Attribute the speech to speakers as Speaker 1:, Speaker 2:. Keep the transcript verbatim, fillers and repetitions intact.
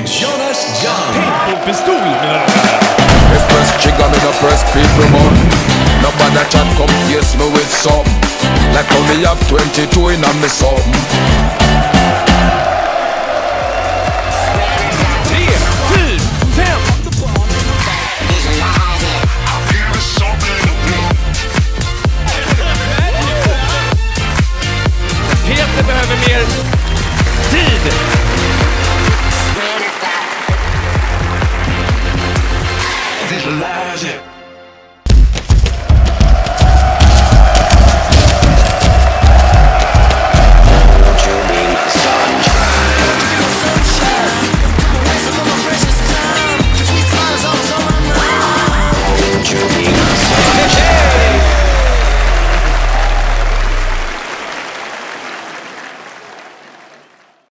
Speaker 1: Jonas John. Paintball-pistol, mina damer och herrar.
Speaker 2: Me press trigger, me no press people more. Nobody chat come face me with some. Like how me have twenty-two in a me some.